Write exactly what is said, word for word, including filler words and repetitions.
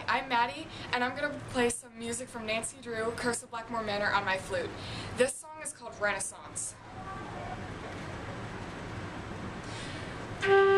I'm Maddie, and I'm going to play some music from Nancy Drew, Curse of Blackmoor Manor on my flute. This song is called Renaissance.